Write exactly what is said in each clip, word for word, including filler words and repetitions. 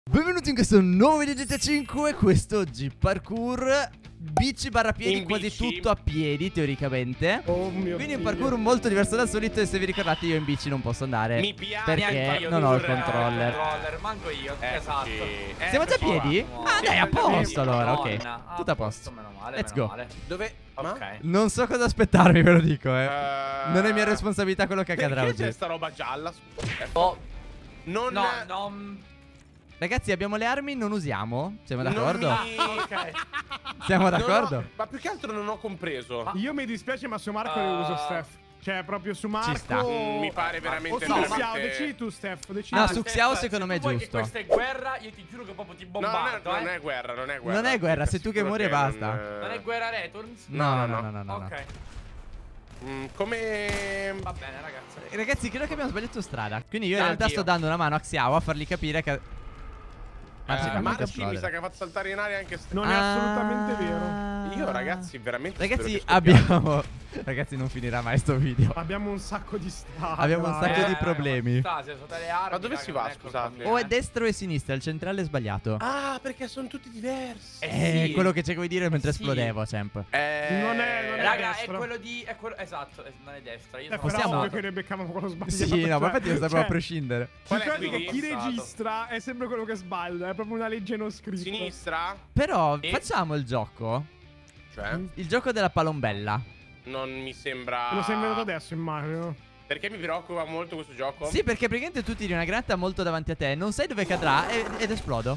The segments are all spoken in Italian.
Benvenuti in questo nuovo video G T A cinque. Questo oggi parkour bici barra piedi, in quasi bici. tutto a piedi teoricamente. Oh mio Quindi un Dio. parkour molto diverso dal solito. E se vi ricordate, io in bici non posso andare Mi piace perché anche io, non ho il Dur, controller. controller, manco io, Eccoci. esatto. Siamo già a Eccoci piedi? qua. Ah, dai, a Siamo già a posto piedi. allora, ok. Madonna, Tutto a posto. Meno male, Let's meno go. male. Dove? Ma? Ok. Non so cosa aspettarmi, ve lo dico, eh. Eh, Non è mia responsabilità quello che accadrà Perché c'è oggi. sta roba gialla? Scusa. Oh, Non... no, non... Ragazzi, abbiamo le armi, non usiamo. Siamo non d'accordo? mi- Ok. Siamo non ho- d'accordo? Ma più che altro non ho compreso. Ma- Io mi dispiace, ma su Marco Uh, le uso, Steph. Cioè, proprio su Marco. sta. Mm, mi pare veramente O su veramente- Xiao, decidi tu, Steph. Decidi No, tu. su Steph, Xiao se secondo me è tu vuoi giusto. che questa è guerra, io ti giuro che proprio ti No, non è, bombardo, non eh. è guerra, non è guerra. Non è guerra, sei tu che Sicuro muori e basta. non- Non è guerra Returns? No, no, no, no, no, no, no. Ok, Mm, come... va bene ragazzi. Ragazzi, credo che abbiamo sbagliato strada. Quindi io in Anch'io. realtà sto dando una mano a Xiao a fargli capire che... Marci, Eh, fammi Marci mi esplodere. sa che ha fatto saltare in aria anche Steph. Non è Ah. assolutamente vero. Io ragazzi veramente Ragazzi, spero che scoppiate. abbiamo... Ragazzi, non finirà mai sto video. Abbiamo un sacco di strade. Abbiamo un sacco Eh, di raga, problemi. sta, se sotto le armi, Ma dove raga, si non va, è colpa scusate? mia, O è eh. destra o è sinistra, il centrale è sbagliato. Ah, perché sono tutti diversi. Eh, È sì. quello che cerco di dire mentre Sì. esplodevo, Champ. Eh, Non è- non è Raga, è destra. quello di... È quello... Esatto, eh, non è destra. Io Eh, sono però Possiamo- ovvio passato. che ne beccavamo quello sbagliato. Sì, no, ma cioè- infatti lo sapevo a cioè, prescindere. Qual è ricordi quindi? che chi Passato. registra è sempre quello che sbaglia. È proprio una legge non scritta. Sinistra? Però Sì. facciamo il gioco. Cioè? Il gioco della palombella. Non mi sembra... Me lo sei inventato adesso, immagino. Perché mi preoccupa molto questo gioco? Sì, perché praticamente tu tiri una granata molto davanti a te, non sai dove cadrà e- ed esplodo.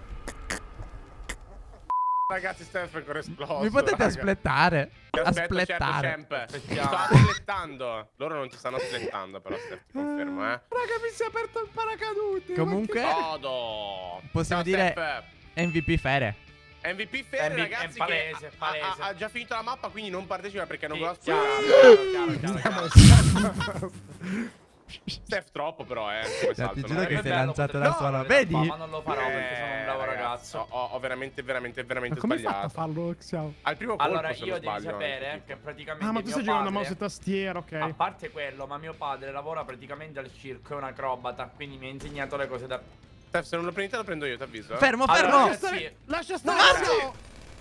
Ragazzi, Steph è ancora esploso. Mi potete raga. aspettare? Ti aspetto, Asplettare. certo, Champ. Ti Aspettiamo. sto aspettando. Loro non ti stanno aspettando, però, Steph, ti confermo, eh. Raga, mi si è aperto il paracadute. Comunque, Godo. possiamo Ciao, dire Steph. M V P Fere. M V P Ferri, M V P ragazzi, è palese, che ha- palese. Ha, ha già finito la mappa, quindi non partecipa perché non Sì, conosco. chiaro, chiaro, chiaro, chiaro, chiaro. Steph troppo, però, eh. Come salto, ti no? giuro che Sarebbe sei bello lanciato poter da fare sola. in realtà, Vedi? Ma non lo farò perché sono un bravo Eh, ragazzo. Ho, ho veramente, veramente, veramente Ma come hai fatto sbagliato. a farlo, Xiao? Al primo colpo, Allora, se io non devi sbaglio, sapere anche, che tipo. praticamente Ah, ma tu mio stai giocando a padre- mouse e tastiera, ok. A parte quello, ma mio padre lavora praticamente al circo, è un acrobata, quindi mi ha insegnato le cose da... Steph, se non lo prendi te lo prendo io, ti avviso. eh. Fermo, Allora, fermo! ragazzi, Lascia stare, Marci! Xiao!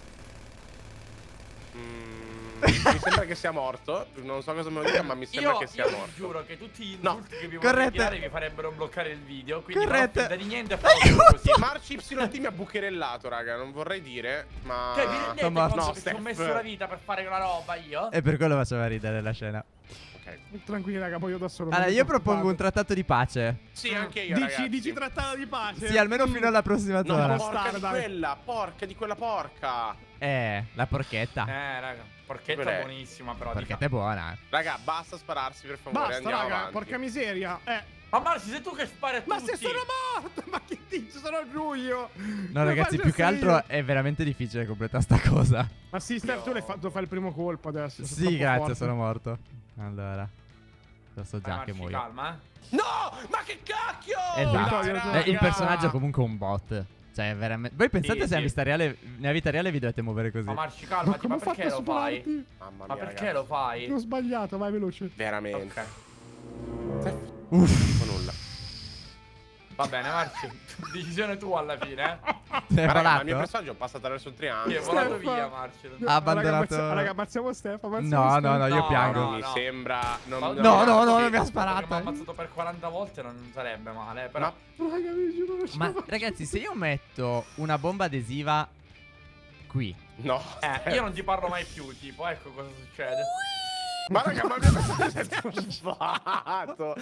Mm, mi sembra che sia morto. Non so cosa me lo dica, ma mi sembra io, che sia io vi morto. giuro che tutti gli No. insulti che vi Corrette. voglio tirare vi farebbero bloccare il video, quindi Corrette. non ho finta di niente e farò tutto così. Marci Y T mi ha bucherellato, raga. Non vorrei dire, ma. Cioè, vi rendete Tommaso. conto No, che ci ho Steph. messo la vita per fare una roba io? E per quello faceva ridere la scena. Ok. Tranquilli, raga, poi io da solo. Allora, non io mi propongo un preoccupate. trattato di pace. Sì, anche io. Dici, ragazzi. dici trattato di pace? Sì, almeno fino alla prossima No, zona. può porca stare, di dai. quella, porca di quella porca. Eh, la porchetta. Eh, raga, porchetta Cos'è? buonissima però. Porchetta dica. è buona. Raga, basta spararsi, per favore. Basta, andiamo raga, avanti. porca miseria. Eh, Ma Marci, sei tu che spari a tutti. ma se sono morto, ma che dici? Sono giù io. No, Lo ragazzi, faccio più che essere altro io. è veramente difficile completare sta cosa. Ma sì, Steph, tu l'hai fatto fare il primo colpo adesso. sei Sì, troppo grazie, forte. sono morto. Allora, lo so Vai, già che Marci, muoio. calma, eh. No, ma che cacchio! Esatto. Vittorio, tu- Eh, il raga. personaggio è comunque un bot. Cioè, è veramente. Voi pensate Sì, se nella sì. vita reale, nella vita reale vi dovete muovere così? Ma Marci, Ma calmati, come ma ho fatto perché a lo fai? superarti? Mamma mia, Ma perché ragazzi. lo fai? Ho sbagliato, vai veloce. Veramente. Ok. Uff, Non nulla. Va bene, Marci. Decisione tua alla fine, eh. sei Ma raga, ma il mio volato? personaggio passa attraverso il Sì, è triangolo. volato Stefano. via, Marci. Ha abbandonato- Raga, ammazza- raga, ammazziamo Steph. ammazziamo No, Steph. no, no, io No, piango. no, Mi no. sembra. Non, Ma- No, no, no, non mi ha Perché mi sparato. ha ammazzato per quaranta volte non sarebbe male, però... Ma Raga, vi giuro, non ce la Ma faccio. ragazzi, se io metto una bomba adesiva qui, no. Eh, io non ti parlo mai più, tipo, ecco cosa succede. Ma raga, ma il mio personaggio è truffato.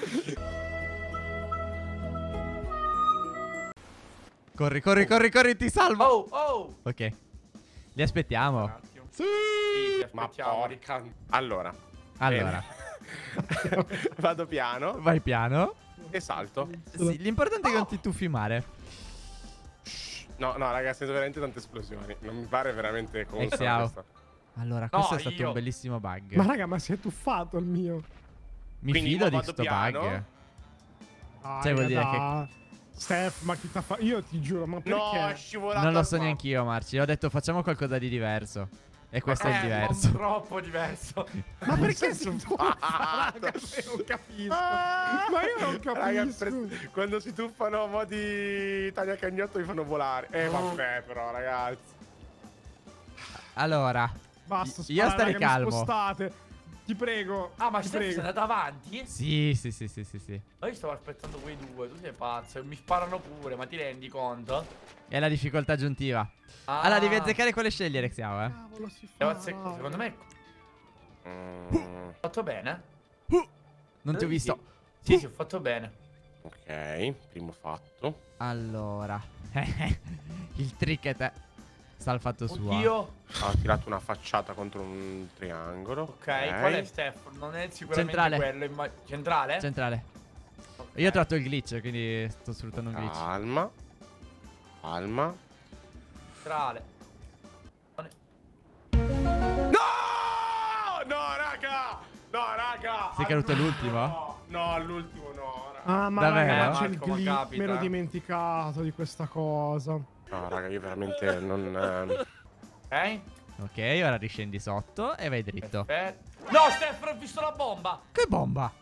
corri, corri, corri, corri, ti salvo. Oh, oh! Ok, li aspettiamo. Un attimo. Sì, sì, Ma aspettiamo. porca. Allora. Allora, bene. Vado piano vai piano. e salto. Sì, l'importante è che non ti tuffi male. No, no, ragazzi, sono veramente tante esplosioni. Non mi pare veramente consona Xiao. questa. Allora, No, questo è stato io. un bellissimo bug. Ma raga, ma si è tuffato il mio. Mi Quindi fido mo di vado sto piano. bug. Ah, Cioè, vuol dire da- Steph, ma chi t'ha fatto? Io ti giuro, ma perché? No, è scivolato. Non lo al so qua. neanche io, Marci. Ho detto facciamo qualcosa di diverso. E questo è Eh, il diverso. non troppo diverso. Ma perché senso si tuffa, raga? Io non capisco. Ma io non capisco. Raga, pre- quando si tuffano a mo' di Tania Cagnotto mi fanno volare. Eh vabbè però ragazzi. Allora, Basta, io spara, starei raga, mi calmo. spostate. Ti prego. Ah, ma ti Steph sei prego. andato avanti? Sì, sì, sì, sì, sì, sì. Ma io stavo aspettando quei due, tu sei pazzo. E mi sparano pure, ma ti rendi conto? È la difficoltà aggiuntiva. Ah. Allora, devi azzeccare quale scegliere, Xiao, eh. Cavolo, si fa. Devo azzeccare, secondo me Mm, ho fatto bene. Non ti ho visto. Sì, sì, ho fatto bene. ok, primo fatto. Allora. Il trick è te. Sta al fatto suo. Oddio. Ho tirato una facciata contro un triangolo. Ok, qual è Steph? Non è sicuramente Centrale. quello. imma- Centrale? Centrale. Ok. Io ho trovato il glitch, quindi sto sfruttando un glitch. Calma. Calma. Centrale. No! No, raga! No, raga! Sei caduto all'ultimo? No, no, all'ultimo no, raga. Ah, ma Davvero? raga, c'è il Marco, ma glitch. capita. Me l'ho dimenticato di questa cosa. No, raga, io veramente non... ehm, Ok. Ok, ora riscendi sotto e vai dritto. Perfetto. No, Steph, ho visto la bomba. Che bomba!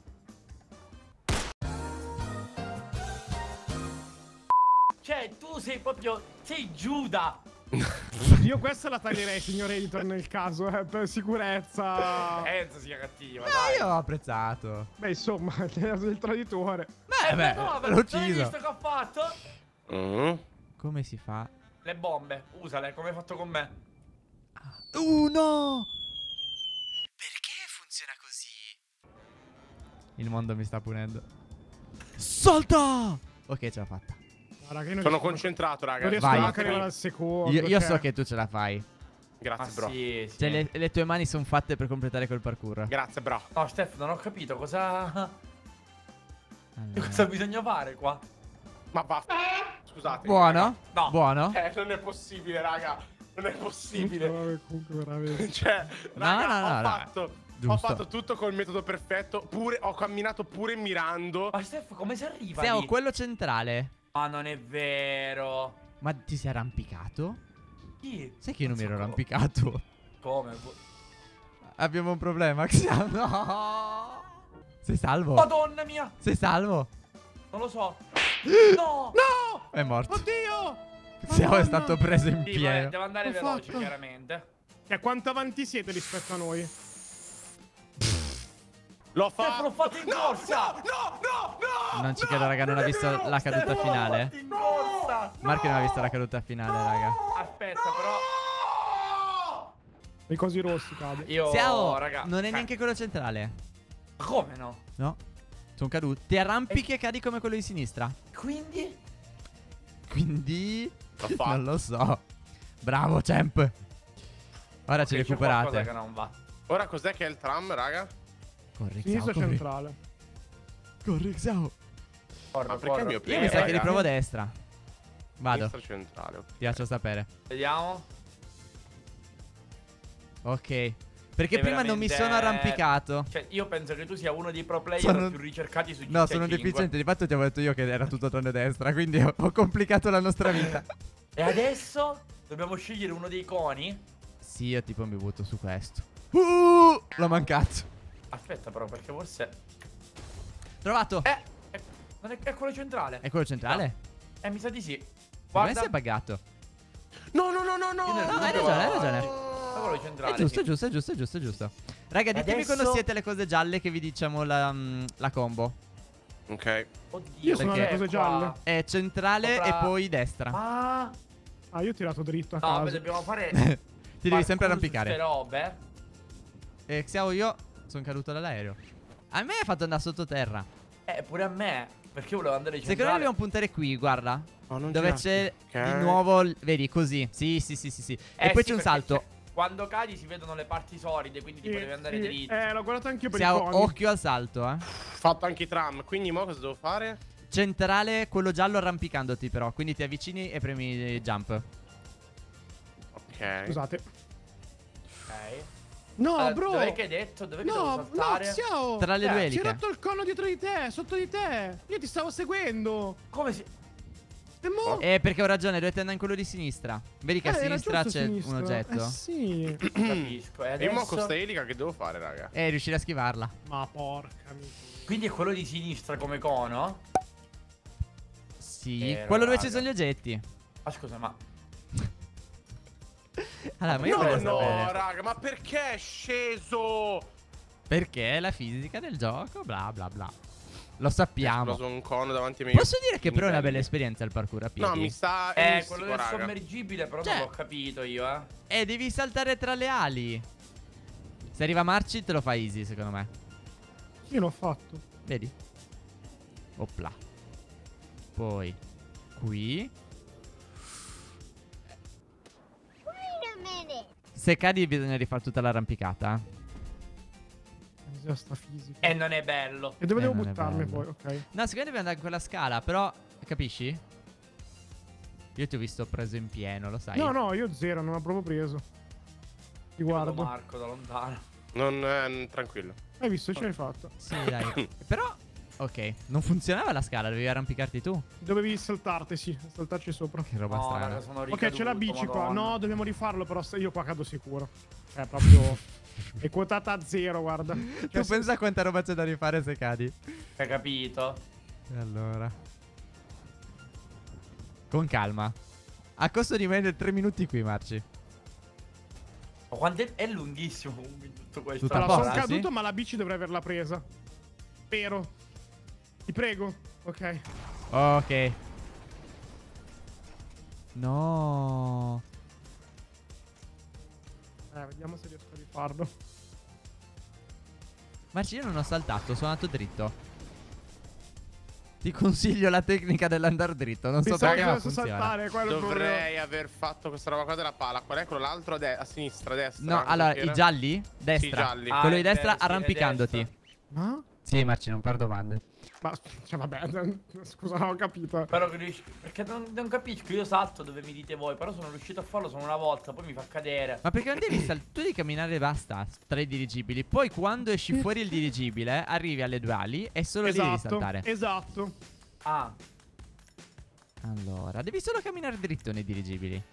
Cioè, tu sei proprio. Sei Giuda. Io questa la taglierei, signor editor, nel caso, eh, per sicurezza. Penso sia cattiva. Ah, dai. io ho apprezzato. Beh, insomma, il traditore. Beh, Eh, beh, no, l'ho l'hai ucciso. visto che ho fatto? mm. Come si fa? Le bombe, usale come hai fatto con me. Uh, no! Perché funziona così? Il mondo mi sta punendo. Salta! Ok, ce l'ho fatta. Ma raga, io non Sono riesco- concentrato, raga. Non riesco Vai. neanche ad arrivare al secondo. Io, io cioè. so che tu ce la fai. Ma Grazie, bro. sì, sì. Cioè, le, le tue mani sono fatte per completare quel parkour. Grazie, bro. No, Steph, non ho capito cosa. Allora. Cosa bisogna fare qua? Ma va. Scusate. Buono? No. Buono? Eh, non è possibile, raga. Non è possibile. Vabbè, comunque, veramente. Cioè, No, raga, no, no, ho no. fatto... Ho Giusto. fatto tutto col metodo perfetto. Pure, ho camminato pure mirando. Ma Steph, come si arriva Siamo lì? quello centrale. Ma non è vero. Ma ti sei arrampicato? Chi? Sai che io non mi ero so- arrampicato? Come? Abbiamo un problema, Xiao. No! Sei salvo? Madonna mia! Sei salvo? Non lo so. No! No! È morto. Oddio! Xiao è Madonna! stato preso in Sì, pieno. vabbè, devo andare L'ho veloce, fatto. chiaramente. Cioè, quanto avanti siete rispetto a noi? L'ho Steph, fatto. l'ho fatto in corsa! No, no, no! Non ci credo, raga, non ha visto la caduta Steph, finale. l'ho fatto in corsa! Marco non ha visto la caduta finale, raga. Aspetta, però. I cosi rossi cade. Io, Xiao, raga. non è eh, neanche quello centrale. ma come no? No. Sono caduto. Ti arrampichi e cadi come quello di sinistra. Quindi? Quindi... L'ho fatto. Non lo so. Bravo, champ. Ora ci Ok, c'è qualcosa che recuperate. non va. Ora cos'è che è il tram, raga? Corri, Xiao, Sinistra corri. centrale. Corri, Xiao. Corro, Ma perché corro. il mio Io piede? mi sa che raga. riprovo a destra. Vado, Sinistra centrale, ok. ti faccio sapere. Vediamo. Ok. Perché È prima non mi veramente- sono arrampicato. Cioè, io penso che tu sia uno dei pro player Sono- più ricercati su G T A No, sono un cinque. deficiente. Di fatto ti avevo detto io che era tutto tranne destra. Quindi ho, ho complicato la nostra vita. E adesso dobbiamo scegliere uno dei coni. Sì, io tipo mi butto su questo. Uh, l'ho mancato. Aspetta, però, perché forse. Trovato. Eh, è, non è, è quello centrale. È quello centrale? Eh, mi sa di sì. Secondo me Guarda, si è buggato. No, no, no, no, no! Io nel No, hai dubbio- ragione, hai ragione. È quello centrale. È giusto, sì. è giusto, è giusto, è giusto, è giusto. Raga, ditemi Adesso- quando siete le cose gialle che vi diciamo la, mm, la combo. Ok. Oddio, Io sono perché alle cose qua- gialle. È centrale Sopra- e poi destra. Ma. Ah, io ho tirato dritto a No, beh, caso. dobbiamo fare. Ti devi sempre parkour su arrampicare. ste robe. E Xiao, io sono caduto dall'aereo. A me ha fatto andare sottoterra. Eh, pure a me. Perché volevo andare in Secondo me centrale. dobbiamo puntare qui, guarda. Oh, non Dove girarti. c'è Ok. di nuovo, l- vedi, così. Sì, sì, sì, sì, sì. Eh, E poi sì, c'è un perché salto. c'è- Quando cadi si vedono le parti solide, quindi tipo Sì, devi andare sì. dritto. Eh, l'ho guardato anche io per Xiao, i coni. occhio al salto, eh. Ho fatto anche i tram, quindi mo cosa devo fare? Centrale, quello giallo arrampicandoti però. Quindi ti avvicini e premi jump. Ok. Scusate. Ok. No, Allora, bro. Dov'è che hai detto? Dov'è che devo No, no, saltare? Xiao. Tra le Eh, due Si è eliche. rotto il cono dietro di te, sotto di te. Io ti stavo seguendo. Come si. E mo? Eh, perché ho ragione, dovete andare in quello di sinistra. Vedi che a Eh, era sinistra giusto a c'è sinistra. un oggetto. Eh sì. Capisco. E E io mo con adesso... sta elica che devo fare, raga? Eh, riuscire a schivarla. Ma porca miseria. Quindi è quello di sinistra come cono? Sì, Eh, quello dove raga. ci sono gli oggetti. Ah, scusa, ma... Allora, ma io No, voglio no, sapere. raga, ma perché è sceso? Perché è la fisica del gioco, bla bla bla. Lo Ho sappiamo. preso un cono davanti ai miei Posso dire che però è una livelli. bella esperienza il parkour a piedi? No, mi sta... Eh, mistico, quello del raga. sommergibile però Cioè- non l'ho capito io, eh. Eh, devi saltare tra le ali. Se arriva Marci te lo fa easy, secondo me. Io l'ho fatto. Vedi? Opla. Poi qui. Se cadi bisogna rifare tutta l'arrampicata. Cos'è sta fisica? E non è bello. E dove Eh, devo non è buttarmi bello. poi? Ok. No, secondo me devi andare in quella scala, però capisci? Io ti ho visto preso in pieno, lo sai. No, no, io zero, non ho proprio preso. Ti Guardo guardo. Marco da lontano. Non... eh, tranquillo. Hai visto, ce l'hai fatto. Sì, dai. Però ok, non funzionava la scala, dovevi arrampicarti tu. Dovevi saltarti, sì, saltarci sopra. Che roba No, strana. raga, sono Ok, c'è la ricaduto, bici qua. madonna. No, dobbiamo rifarlo, però se- io qua cado sicuro. È proprio... è quotata a zero, guarda. Tu Cioè, se- pensa quanta roba c'è da rifare se cadi. Hai capito? E allora. Con calma. A costo di meno tre minuti qui, Marci. Ma quanto è, è lunghissimo comunque tutto questo. Tutta Allora, a sono posto, caduto, sì? ma la bici dovrei averla presa. Spero. Ti prego. Ok. Ok. No. Eh, vediamo se riesco a rifarlo. Marci, io non ho saltato, sono andato dritto. Ti consiglio la tecnica dell'andare dritto. Non so Pensavo perché che ma dovessi funziona. saltare, quello è il problema. Dovrei aver fatto questa roba qua della pala. Qual è quello l'altro? A, de- a sinistra, a destra? No, Cosa allora, c'era? i gialli? Destra. Sì, gialli. Ah, Quello è di destra vero, sì, è arrampicandoti. destra. Ma? Sì, Marci, non per domande. Ma, cioè, vabbè, scusa, non ho capito. Però che riesci- perché non, non capisco, io salto dove mi dite voi, però sono riuscito a farlo solo una volta, poi mi fa cadere. Ma perché non devi saltare? Tu devi camminare e basta tra i dirigibili. Poi quando esci fuori il dirigibile, arrivi alle due ali e solo lì devi Esatto, saltare. esatto. Ah, Allora, devi solo camminare dritto nei dirigibili.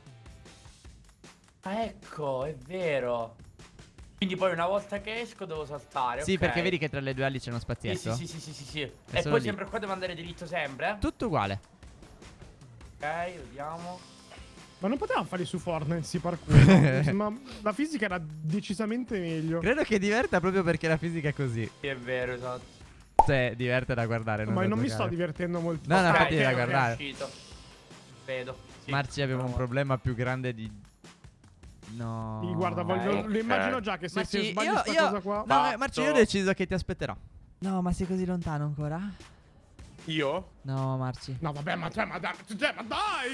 ah, ecco, è vero. Quindi poi una volta che esco devo saltare. Sì, ok. perché vedi che tra le due ali c'è uno Sì, spazietto. sì, sì, sì, sì, sì. E solo poi lì. sempre qua devo andare dritto sempre. Tutto uguale. Ok, vediamo. Ma non potevamo farli su Fortnite, sì, parkour. No? Ma la fisica era decisamente meglio. Credo che diverta proprio perché la fisica è così. Sì, è vero, esatto. Cioè, diverte da guardare. Ma da non mi giocare. sto divertendo molto. No, no, Ok, infatti è da ok, guardare. È uscito. Vedo. Sì, Marci, abbiamo un sono- problema più grande di... No. Sì, guarda, voglio, ok. lo immagino già che se, Marci, se sbagli io, sta io... cosa qua... No, Fatto. Marci, io ho deciso che ti aspetterò. No, ma sei così lontano ancora? Io? No, Marci. No, vabbè, ma, cioè, ma, dai, cioè, ma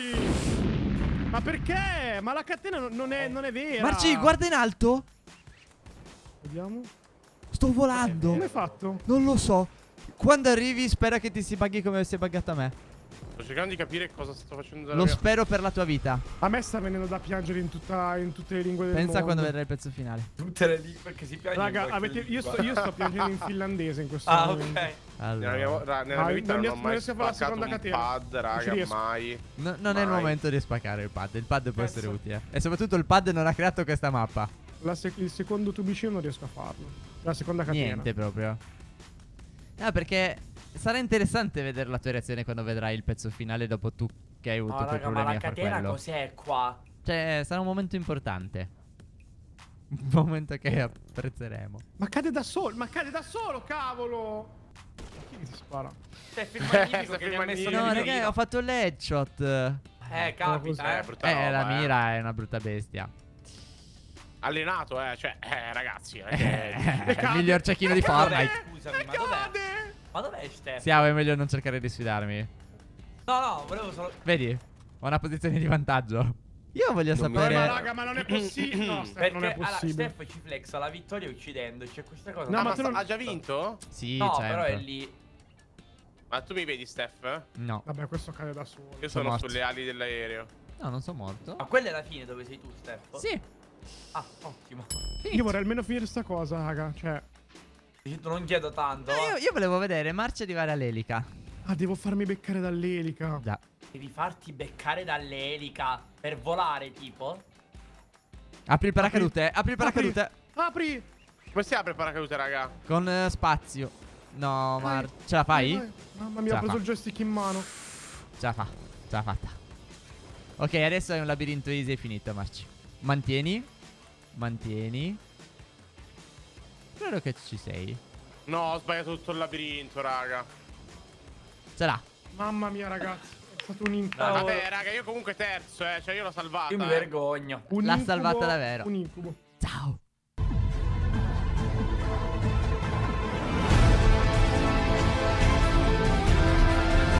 dai! Ma perché? Ma la catena non- non è, non è vera. Marci, guarda in alto. Vediamo. Sto volando. Come hai fatto? Non lo so. Quando arrivi spera che ti si buggi come si è buggata a me. Sto cercando di capire cosa sto facendo della Lo mia... spero per la tua vita. A me sta venendo da piangere in, tutta, in tutte le lingue del Pensa mondo. quando vedrai il pezzo finale. Tutte le lingue perché si piace. Raga, in qualche avete, io, lingua. sto, io sto piangendo in finlandese in questo Ah, momento. ok. Nella mia, Allora. ra- nella Ah, mia vita non non, riesco- ho non mai riesco a fare la spaccato seconda un catena. pad, Non ci raga, riesco. mai. No, non è il Mai. momento di spaccare il pad. Il pad può Cazzo. essere utile. E soprattutto il pad non ha creato questa mappa. La sec- il secondo tubicino non riesco a farlo. La seconda catena. Niente proprio. No, perché sarà interessante vedere la tua reazione quando vedrai il pezzo finale dopo tu che hai avuto No, quei raga, ma problemi la a far catena quello. cos'è qua? Cioè, sarà un momento importante. Un momento che apprezzeremo. Ma cade da solo, ma cade da solo, cavolo! Ma chi ti spara? Cioè, film magnifico Sta che mi ha film messo magnifico. No, nel raga, mirino. ho fatto l'headshot. Eh, Eh, capita, Eh, eh. brutta roba, la eh. mira è una brutta bestia. Allenato, eh, cioè, eh, ragazzi, non è Eh, che... il miglior cecchino di Dov'è? Fortnite. Scusami, ma dov'è? Ma dov'è Stefano? Siamo, è meglio non cercare di sfidarmi. No, no, volevo solo... Vedi? Ho una posizione di vantaggio. Io voglio Non mi- No, sapere. ma raga, ma non è possibile. No, Steph, Perché non è allora, possibile. Steph ci flexa la vittoria uccidendo. C'è questa cosa. No, Ah, ma ma tu sta- non- ha già vinto? Sì, No, certo. però è lì. Ma tu mi vedi, Steph? No. Vabbè, questo cade da solo. Io Sono sono morto. sulle ali dell'aereo. No, non sono morto. Ma quella è la fine dove sei tu, Steph? Sì. Ah, ottimo. Io vorrei almeno finire sta cosa, raga. Cioè, Non chiedo tanto. No, va. io, io volevo vedere Marci arrivare all'elica. ah, devo farmi beccare dall'elica. Già. Devi farti beccare dall'elica per volare, tipo? Apri il paracadute, apri il paracadute. Apri! Come si apre il paracadute, raga? Con eh, spazio. No, Vai. Mar. Ce la fai? Vai, vai. Mamma mia, Ce ho la preso fa. il joystick in mano. Ce la fa. Ce l'ha fatta. Ok, adesso è un labirinto easy e finito, Marci. Mantieni. Mantieni. Spero che ci sei. No, ho sbagliato tutto il labirinto, raga. Ce l'ha. Mamma mia, ragazzi. È stato un incubo. No. Vabbè, raga, io comunque terzo, eh. Cioè, io l'ho salvata. Io mi eh. vergogno. Un L'ha incubo, salvata davvero. Un incubo.